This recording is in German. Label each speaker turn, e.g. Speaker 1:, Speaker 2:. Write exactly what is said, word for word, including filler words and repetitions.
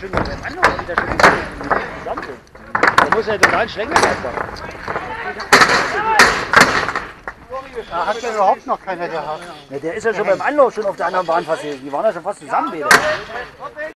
Speaker 1: schon beim Anlauf wieder schon zusammen sind. Da muss er total Schlänger machen.
Speaker 2: Da hat ja überhaupt noch keiner gehabt.
Speaker 1: Ja, der ist ja schon beim Anlauf schon auf der anderen Bahn passiert. Die waren ja schon fast zusammen wieder.